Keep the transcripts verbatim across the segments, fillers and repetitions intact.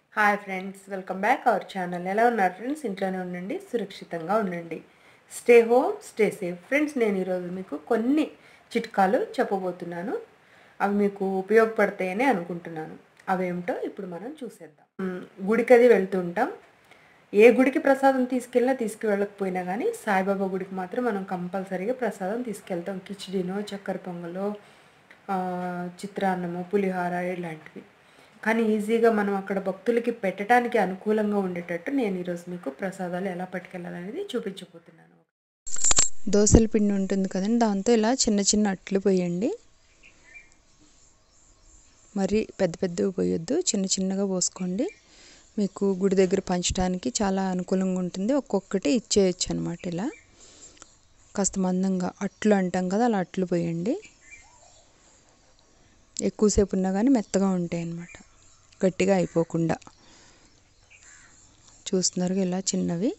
Hi friends, welcome back our channel. ఎలా ఉన్నారు friends? ఇంట్లోనే ఉండండి, సురక్షితంగా ఉండండి. Stay home, stay safe. Friends, నేను ఈరోజు మీకు కొన్ని చిట్కాలు చెప్పబోతున్నాను. అవి మీకు ఉపయోగపడతాయని అనుకుంటున్నాను. అవేమిటో ఇప్పుడు మనం చూసేద్దాం. గుడికి అది వెళ్తుంటాం. ఏ గుడికి ప్రసాదం తీసుకెళ్ళినా తీసుకువెళ్ళకపోయినా కానీ సాయిబాబా గుడికి మాత్రం మనం కంపల్సరీగా ప్రసాదం తీసుకెళ్తాం. కిచిడీనో, చక్కెర పొంగలో, చిత్రాన్నము, పులిహార ఇలాంటివి. కానీ ఈజీగా మనం అక్కడ భక్తులకి పెట్టడానికి అనుకూలంగా ఉండేటట్టు నేను ఈరోజు మీకు ప్రసాదాలు ఎలా పట్టుకెళ్ళాలనేది చూపించబోతున్నాను. దోసల పిండి ఉంటుంది కదండి, దాంతో ఇలా చిన్న చిన్న అట్లు పోయండి. మరి పెద్ద పెద్దవి పోయొద్దు, చిన్న చిన్నగా పోసుకోండి. మీకు గుడి దగ్గర పంచడానికి చాలా అనుకూలంగా ఉంటుంది. ఒక్కొక్కటి ఇచ్చేయచ్చు అనమాట. ఇలా కాస్త మందంగా అట్లు అంటాం కదా, అలా అట్లు పోయండి. ఎక్కువసేపు ఉన్నా కానీ మెత్తగా ఉంటాయి అన్నమాట, గట్టిగా అయిపోకుండా. చూస్తున్నారు ఇలా చిన్నవి.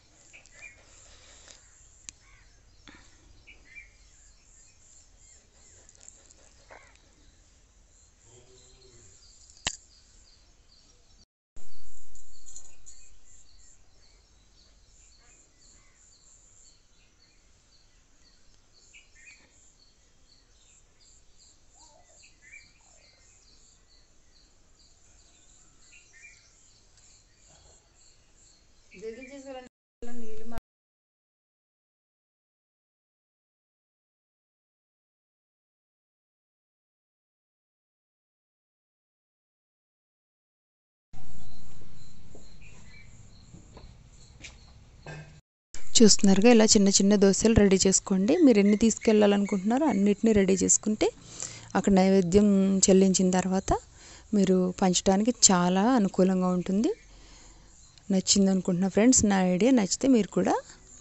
చూస్తున్నారుగా ఇలా చిన్న చిన్న దోశలు రెడీ చేసుకోండి. మీరు ఎన్ని తీసుకెళ్ళాలనుకుంటున్నారో అన్నిటినీ రెడీ చేసుకుంటే అక్కడ నైవేద్యం చెల్లించిన తర్వాత మీరు పంచడానికి చాలా అనుకూలంగా ఉంటుంది. నచ్చింది అనుకుంటున్నా ఫ్రెండ్స్. నా ఐడియా నచ్చితే మీరు కూడా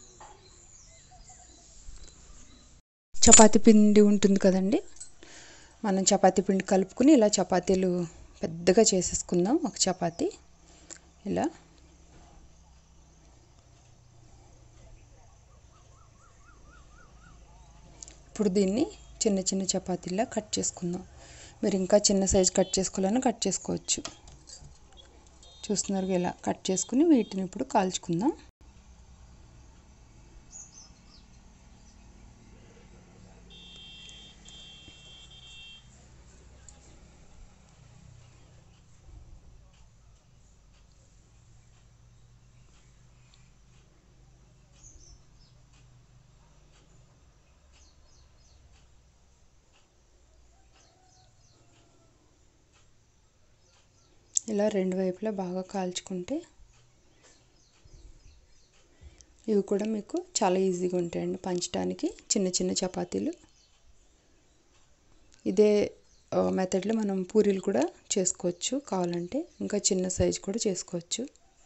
చపాతీ పిండి ఉంటుంది కదండి, మనం చపాతీ పిండి కలుపుకుని ఇలా చపాతీలు పెద్దగా చేసేసుకుందాం. ఒక చపాతీ ఇలా ఇప్పుడు దీన్ని చిన్న చిన్న చపాతీలా కట్ చేసుకుందాం. మీరు ఇంకా చిన్న సైజు కట్ చేసుకోవాలని కట్ చేసుకోవచ్చు. చూస్తున్నారు ఇలా కట్ చేసుకుని వీటిని ఇప్పుడు కాల్చుకుందాం. ఇలా రెండు వైపులా బాగా కాల్చుకుంటే ఇవి కూడా మీకు చాలా ఈజీగా ఉంటాయండి పంచడానికి. చిన్న చిన్న చపాతీలు ఇదే మెథడ్లో మనం పూరీలు కూడా చేసుకోవచ్చు. కావాలంటే ఇంకా చిన్న సైజు కూడా చేసుకోవచ్చు.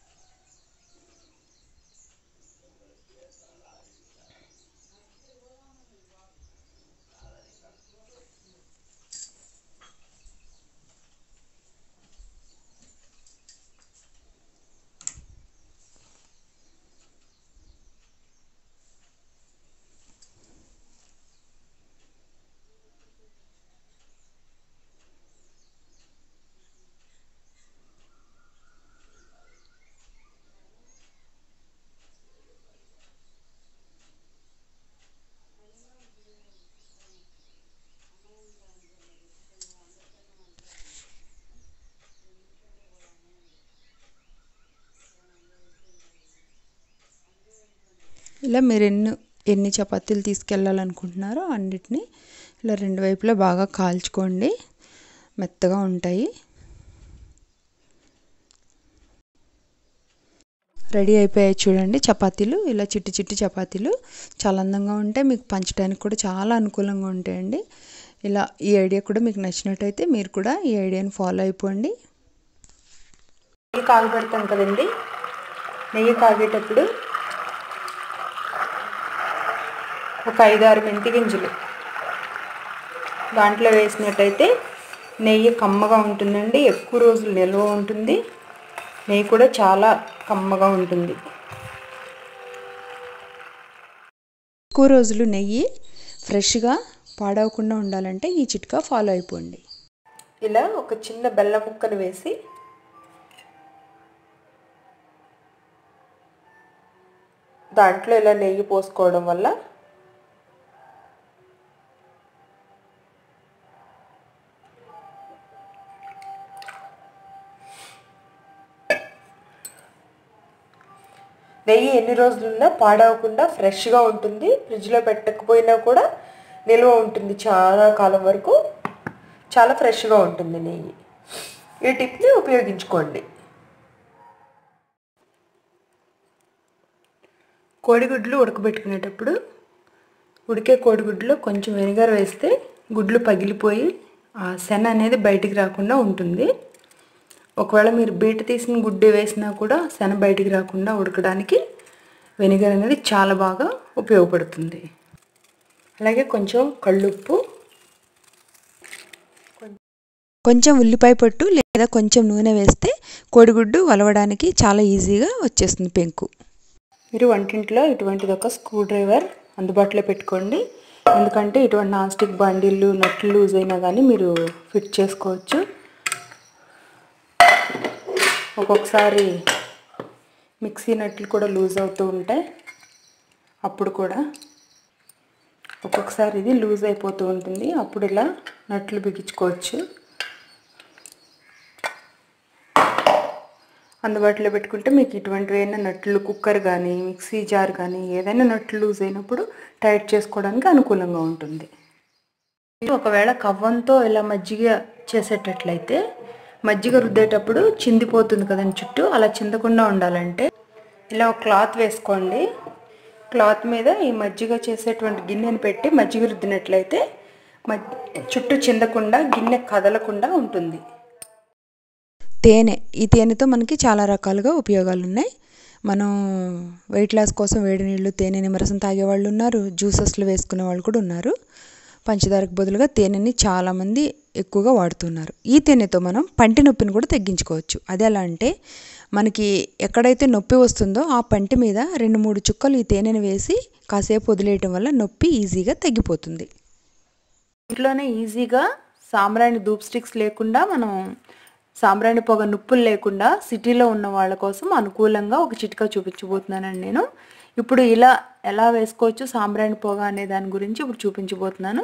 ఇలా మీరు ఎన్ని ఎన్ని చపాతీలు తీసుకెళ్ళాలనుకుంటున్నారో అన్నిటినీ ఇలా రెండు వైపులా బాగా కాల్చుకోండి, మెత్తగా ఉంటాయి. రెడీ అయిపోయాయి చూడండి చపాతీలు. ఇలా చిట్టి చిట్టి చపాతీలు చాలా అందంగా ఉంటాయి, మీకు పంచడానికి కూడా చాలా అనుకూలంగా ఉంటాయండి. ఇలా ఈ ఐడియా కూడా మీకు నచ్చినట్టయితే మీరు కూడా ఈ ఐడియాని ఫాలో అయిపోండి. నెయ్యి కాగబెడతాం కదండి, నెయ్యి కాగేటప్పుడు ఒక ఐదారు మెంతి గింజలు దాంట్లో వేసినట్టయితే నెయ్యి కమ్మగా ఉంటుందండి. ఎక్కువ రోజులు నిల్వ ఉంటుంది. నెయ్యి కూడా చాలా కమ్మగా ఉంటుంది. ఎక్కువ రోజులు నెయ్యి ఫ్రెష్గా పాడవకుండా ఉండాలంటే ఈ చిట్కా ఫాలో అయిపోండి. ఇలా ఒక చిన్న బెల్లం ముక్కను వేసి దాంట్లో ఇలా నెయ్యి పోసుకోవడం వల్ల నెయ్యి ఎన్ని రోజులున్నా పాడవకుండా ఫ్రెష్గా ఉంటుంది. ఫ్రిడ్జ్లో పెట్టకపోయినా కూడా నిల్వ ఉంటుంది చాలా కాలం వరకు. చాలా ఫ్రెష్గా ఉంటుంది నెయ్యి. ఈ టిప్ని ఉపయోగించుకోండి. కోడిగుడ్లు ఉడకబెట్టుకునేటప్పుడు ఉడికే కోడిగుడ్లో కొంచెం వెనిగర్ వేస్తే గుడ్లు పగిలిపోయి ఆ శన అనేది బయటికి రాకుండా ఉంటుంది. ఒకవేళ మీరు బీట తీసిన గుడ్డు వేసినా కూడా శన బయటికి రాకుండా ఉడకడానికి వెనిగర్ అనేది చాలా బాగా ఉపయోగపడుతుంది. అలాగే కొంచెం కళ్ళుప్పు, కొంచెం ఉల్లిపాయ పొట్టు లేదా కొంచెం నూనె వేస్తే కోడిగుడ్డు వలవడానికి చాలా ఈజీగా వచ్చేస్తుంది పెంకు. మీరు వంటింట్లో ఇటువంటిది ఒక స్క్రూ డ్రైవర్ అందుబాటులో పెట్టుకోండి. ఎందుకంటే ఇటువంటి నాన్ స్టిక్ బండిళ్ళు నట్లు లూజ్ అయినా కానీ మీరు ఫిట్ చేసుకోవచ్చు. ఒక్కొక్కసారి మిక్సీ నట్లు కూడా లూజ్ అవుతూ ఉంటాయి. అప్పుడు కూడా ఒక్కొక్కసారి ఇది లూజ్ అయిపోతూ ఉంటుంది. అప్పుడు ఇలా నట్లు బిగించుకోవచ్చు. అందుబాటులో పెట్టుకుంటే మీకు ఇటువంటి ఏదైనా నట్లు, కుక్కర్ కానీ మిక్సీ జార్ కానీ ఏదైనా నట్లు లూజ్ అయినప్పుడు టైట్ చేసుకోవడానికి అనుకూలంగా ఉంటుంది. ఒకవేళ కవ్వంతో ఇలా మజ్జిగ చేసేటట్లయితే మజ్జిగ రుద్దేటప్పుడు చిందిపోతుంది కదండి చుట్టూ. అలా చిందకుండా ఉండాలంటే ఇలా ఒక క్లాత్ వేసుకోండి. క్లాత్ మీద ఈ మజ్జిగ చేసేటువంటి గిన్నెని పెట్టి మజ్జిగ రుద్దినట్లయితే చుట్టూ చిందకుండా గిన్నె కదలకుండా ఉంటుంది. తేనె, ఈ తేనెతో మనకి చాలా రకాలుగా ఉపయోగాలు ఉన్నాయి. మనం వెయిట్ లాస్ కోసం వేడి నీళ్ళు తేనె నిమ్మరసం తాగేవాళ్ళు ఉన్నారు. జ్యూసెస్లో వేసుకునే వాళ్ళు కూడా ఉన్నారు. పంచదారకు బదులుగా తేనెని చాలామంది ఎక్కువగా వాడుతున్నారు. ఈ తేనెతో మనం పంటి నొప్పిని కూడా తగ్గించుకోవచ్చు. అది ఎలా అంటే మనకి ఎక్కడైతే నొప్పి వస్తుందో ఆ పంటి మీద రెండు మూడు చుక్కలు ఈ తేనెని వేసి కాసేపు వదిలేయటం వల్ల నొప్పి ఈజీగా తగ్గిపోతుంది. ఇంట్లోనే ఈజీగా సాంబ్రాణి ధూప్ స్టిక్స్ లేకుండా మనం సాంబ్రాణి పొగ నొప్పులు లేకుండా సిటీలో ఉన్న వాళ్ళ కోసం అనుకూలంగా ఒక చిట్కా చూపించబోతున్నానండి నేను. ఇప్పుడు ఇలా ఎలా వేసుకోవచ్చు సాంబ్రాణి పొగ అనే దాని గురించి ఇప్పుడు చూపించబోతున్నాను.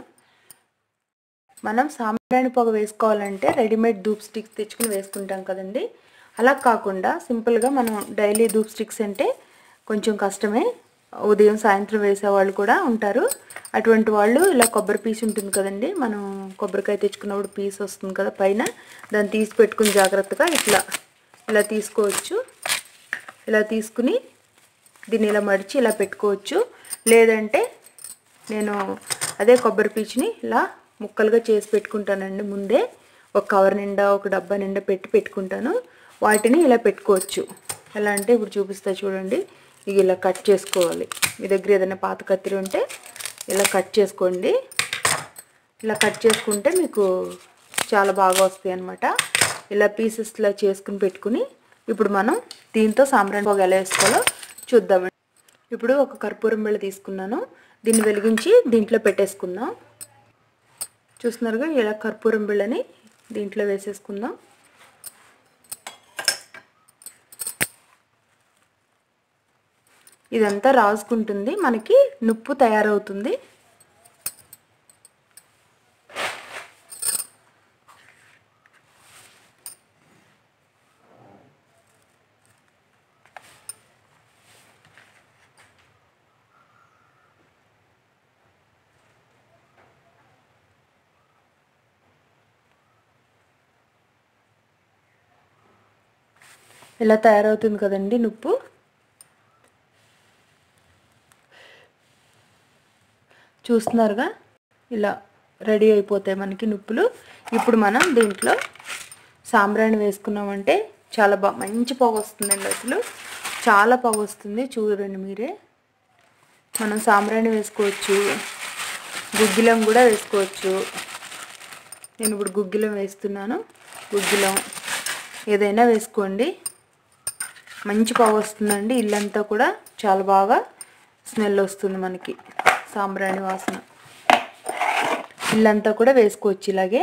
మనం సాంబ్రాణి పొగ వేసుకోవాలంటే రెడీమేడ్ ధూప్ స్టిక్స్ తెచ్చుకుని వేసుకుంటాం కదండి. అలా కాకుండా సింపుల్గా మనం డైలీ ధూప్ స్టిక్స్ అంటే కొంచెం కష్టమే. ఉదయం సాయంత్రం వేసేవాళ్ళు కూడా ఉంటారు. అటువంటి వాళ్ళు ఇలా కొబ్బరి పీస్ ఉంటుంది కదండి, మనం కొబ్బరికాయ తెచ్చుకున్నప్పుడు పీస్ వస్తుంది కదా పైన, దాన్ని తీసి పెట్టుకుని జాగ్రత్తగా ఇట్లా ఇలా తీసుకోవచ్చు. ఇలా తీసుకుని దీన్ని ఇలా మడిచి ఇలా పెట్టుకోవచ్చు. లేదంటే నేను అదే కొబ్బరి పీచుని ఇలా ముక్కలుగా చేసి పెట్టుకుంటానండి. ముందే ఒక కవర్ నిండా ఒక డబ్బా నిండా పెట్టి పెట్టుకుంటాను. వాటిని ఇలా పెట్టుకోవచ్చు. ఎలా అంటే ఇప్పుడు చూపిస్తా చూడండి. ఇవి ఇలా కట్ చేసుకోవాలి. మీ దగ్గర ఏదైనా పాత కత్తిరి ఉంటే ఇలా కట్ చేసుకోండి. ఇలా కట్ చేసుకుంటే మీకు చాలా బాగా వస్తాయి అన్నమాట. ఇలా పీసెస్లా చేసుకుని పెట్టుకుని ఇప్పుడు మనం దీంతో సాంబ్రాణి పొగ ఎలా వేసుకోవాలో చూద్దామండి. ఇప్పుడు ఒక కర్పూరం బిళ్ళ తీసుకున్నాను. దీన్ని వెలిగించి దీంట్లో పెట్టేసుకుందాం. చూస్తున్నారుగా, ఇలా కర్పూరం బిళ్ళని దీంట్లో వేసేసుకుందాం. ఇదంతా రాసుకుంటుంది, మనకి నుప్పు తయారవుతుంది. ఇలా తయారవుతుంది కదండి నుప్పు. చూస్తున్నారుగా, ఇలా రెడీ అయిపోతాయి మనకి నుప్పులు. ఇప్పుడు మనం దీంట్లో సాంబ్రాణి వేసుకున్నామంటే చాలా బాగా మంచి పొగ వస్తుందండి. అసలు చాలా పొగ వస్తుంది, చూడండి మీరే. మనం సాంబ్రాణి వేసుకోవచ్చు, గుగ్గిలం కూడా వేసుకోవచ్చు. నేను ఇప్పుడు గుగ్గిలం వేస్తున్నాను. గుగ్గిలం ఏదైనా వేసుకోండి, మంచి పొగ వస్తుందండి. ఇల్లంతా కూడా చాలా బాగా స్మెల్ వస్తుంది మనకి, సాంబ్రాణి వాసన. ఇల్లంతా కూడా వేసుకోవచ్చు ఇలాగే.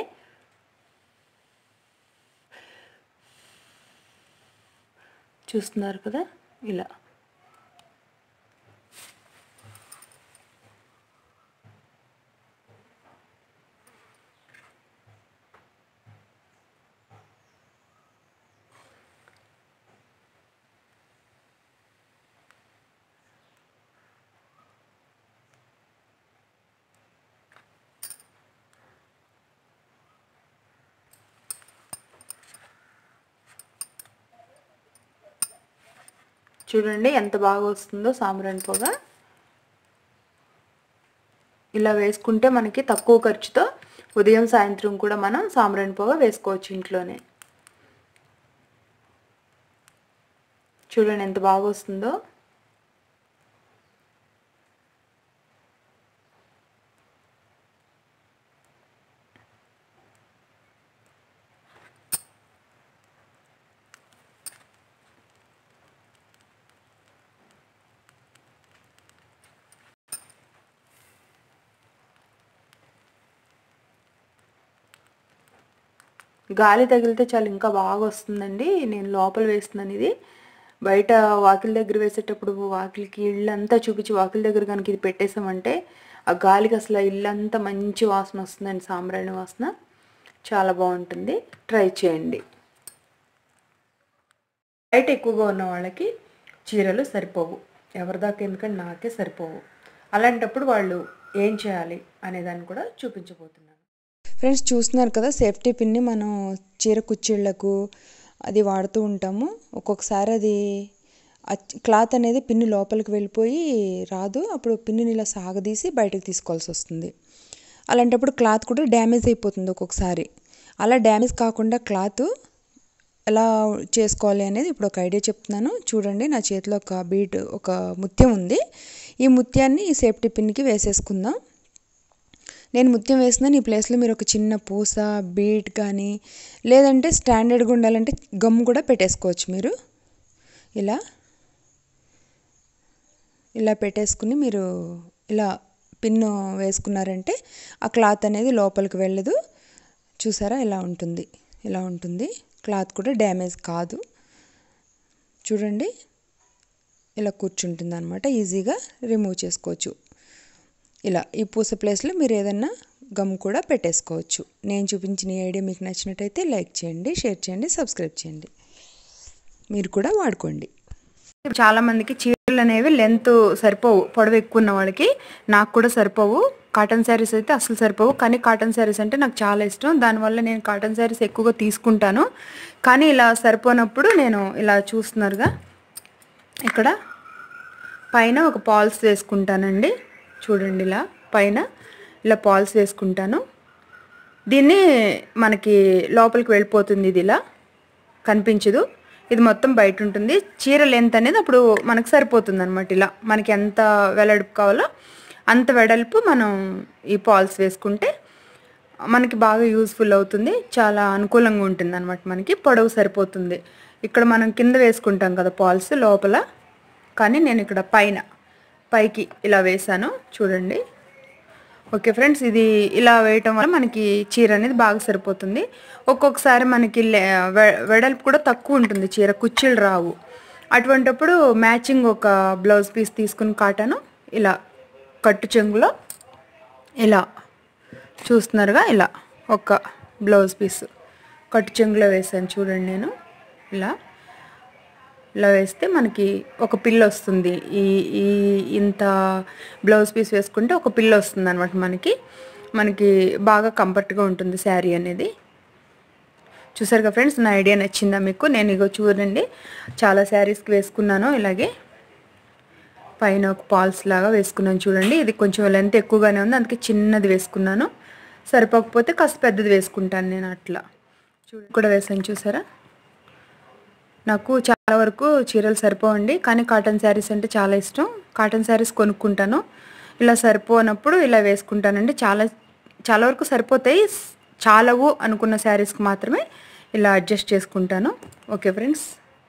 చూస్తున్నారు కదా, ఇలా చూడండి ఎంత బాగా వస్తుందో సాంబ్రాణి పొగ. ఇలా వేసుకుంటే మనకి తక్కువ ఖర్చుతో ఉదయం సాయంత్రం కూడా మనం సాంబ్రాణి పొగ వేసుకోవచ్చు ఇంట్లోనే. చూడండి ఎంత బాగా వస్తుందో. గాలి తగిలితే చాలా ఇంకా బాగా వస్తుందండి. నేను లోపల వేస్తున్నాను ఇది. బయట వాకిలి దగ్గర వేసేటప్పుడు వాకిలికి ఇల్లంతా చూపించి వాకిలి దగ్గర కనుక ఇది పెట్టేసామంటే ఆ గాలికి అసలు ఇల్లంతా మంచి వాసన వస్తుందండి, సాంబ్రాణి వాసన. చాలా బాగుంటుంది, ట్రై చేయండి. బయట ఎక్కువగా ఉన్న వాళ్ళకి చీరలు సరిపోవు, ఎవరిదాకా ఎందుకంటే నాకే సరిపోవు. అలాంటప్పుడు వాళ్ళు ఏం చేయాలి అనేదాన్ని కూడా చూపించబోతున్నాను. ఫ్రెండ్స్ చూస్తున్నారు కదా, సేఫ్టీ పిన్ని మనం చీర కుచ్చిళ్ళకు అది వాడుతూ ఉంటాము. ఒక్కొక్కసారి అది క్లాత్ అనేది పిన్ని లోపలికి వెళ్ళిపోయి రాదు, అప్పుడు పిన్నిని ఇలా సాగదీసి బయటకు తీసుకోవాల్సి వస్తుంది. అలాంటప్పుడు క్లాత్ కూడా డ్యామేజ్ అయిపోతుంది ఒక్కొక్కసారి. అలా డ్యామేజ్ కాకుండా క్లాత్ ఎలా చేసుకోవాలి అనేది ఇప్పుడు ఒక ఐడియా చెప్తున్నాను. చూడండి, నా చేతిలో ఒక బీడ్ ఒక ముత్యం ఉంది. ఈ ముత్యాన్ని ఈ సేఫ్టీ పిన్కి వేసేసుకుందాం. నేను ముత్యం వేస్తున్నాను. ఈ ప్లేస్లో మీరు ఒక చిన్న పూస బీట్ కానీ లేదంటే స్టాండర్డ్గా ఉండాలంటే గమ్ కూడా పెట్టేసుకోవచ్చు. మీరు ఇలా ఇలా పెట్టేసుకుని మీరు ఇలా పిన్ను వేసుకున్నారంటే ఆ క్లాత్ అనేది లోపలికి వెళ్ళదు. చూసారా, ఇలా ఉంటుంది, ఇలా ఉంటుంది. క్లాత్ కూడా డ్యామేజ్ కాదు. చూడండి, ఇలా కూర్చుంటుంది అనమాట. ఈజీగా రిమూవ్ చేసుకోవచ్చు. ఇలా ఈ పూస ప్లేస్లో మీరు ఏదన్నా గమ్ కూడా పెట్టేసుకోవచ్చు. నేను చూపించిన ఈ ఐడియా మీకు నచ్చినట్టయితే లైక్ చేయండి, షేర్ చేయండి, సబ్స్క్రైబ్ చేయండి. మీరు కూడా వాడుకోండి. చాలామందికి చీరలు అనేవి లెంత్ సరిపోవు, పొడవు ఎక్కువ ఉన్న వాళ్ళకి. నాకు కూడా సరిపోవు. కాటన్ శారీస్ అయితే అసలు సరిపోవు, కానీ కాటన్ శారీస్ అంటే నాకు చాలా ఇష్టం. దానివల్ల నేను కాటన్ శారీస్ ఎక్కువగా తీసుకుంటాను. కానీ ఇలా సరిపోనప్పుడు నేను ఇలా చూస్తున్నారుగా, ఇక్కడ పైన ఒక పాల్స్ వేసుకుంటానండి. చూడండి, ఇలా పైన ఇలా పాల్స్ వేసుకుంటాను. దీన్ని మనకి లోపలికి వెళ్ళిపోతుంది, ఇది ఇలా కనిపించదు, ఇది మొత్తం బయట ఉంటుంది. చీర లెంత్ అనేది అప్పుడు మనకు సరిపోతుంది అనమాట. ఇలా మనకి ఎంత వెడల్పు కావాలో అంత వెడల్పు మనం ఈ పాల్స్ వేసుకుంటే మనకి బాగా యూజ్ఫుల్ అవుతుంది, చాలా అనుకూలంగా ఉంటుంది అనమాట. మనకి పొడవు సరిపోతుంది. ఇక్కడ మనం కింద వేసుకుంటాం కదా పాల్స్ లోపల, కానీ నేను ఇక్కడ పైన పైకి ఇలా వేసాను. చూడండి. ఓకే ఫ్రెండ్స్, ఇది ఇలా వేయటం వల్ల మనకి చీర అనేది బాగా సరిపోతుంది. ఒక్కొక్కసారి మనకి వెడల్పు కూడా తక్కువ ఉంటుంది, చీర కుచ్చిళ్ళు రావు. అటువంటప్పుడు మ్యాచింగ్ ఒక బ్లౌజ్ పీస్ తీసుకుని కాటాను ఇలా కట్టు చెంగులో ఇలా చూస్తున్నారుగా, ఇలా ఒక బ్లౌజ్ పీస్ కట్టు చెంగులో వేసాను. చూడండి, నేను ఇలా ఇలా వేస్తే మనకి ఒక పిల్ల వస్తుంది. ఈ ఈ ఇంత బ్లౌజ్ పీస్ వేసుకుంటే ఒక పిల్ల వస్తుంది అనమాట. మనకి మనకి బాగా కంఫర్ట్గా ఉంటుంది శారీ అనేది. చూసారుగా ఫ్రెండ్స్, నా ఐడియా నచ్చిందా మీకు? నేను ఇగో చూడండి, చాలా శారీస్కి వేసుకున్నాను. ఇలాగే పైన ఒక పాల్స్ లాగా వేసుకున్నాను. చూడండి, ఇది కొంచెం లెంత్ ఎక్కువగానే ఉంది, అందుకే చిన్నది వేసుకున్నాను. సరిపోకపోతే కాస్త పెద్దది వేసుకుంటాను నేను. అట్లా చూడండి, కూడా వేసాను. చూసారా, నాకు చాలా వరకు చీరలు సరిపోవండి, కానీ కాటన్ శారీస్ అంటే చాలా ఇష్టం. కాటన్ శారీస్ కొనుక్కుంటాను. ఇలా సరిపోనప్పుడు ఇలా వేసుకుంటానండి. చాలా చాలా వరకు సరిపోతాయి. చాలవు అనుకున్న శారీస్కి మాత్రమే ఇలా అడ్జస్ట్ చేసుకుంటాను. ఓకే ఫ్రెండ్స్,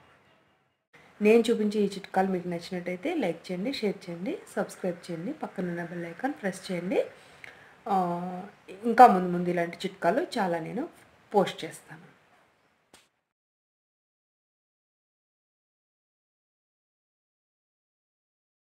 నేను చూపించే ఈ చిట్కాలు మీకు నచ్చినట్టయితే లైక్ చేయండి, షేర్ చేయండి, సబ్స్క్రైబ్ చేయండి, పక్కనున్న బెల్ ఐకాన్ ప్రెస్ చేయండి. ఇంకా ముందు ముందు ఇలాంటి చిట్కాలు చాలా నేను పోస్ట్ చేస్తాను.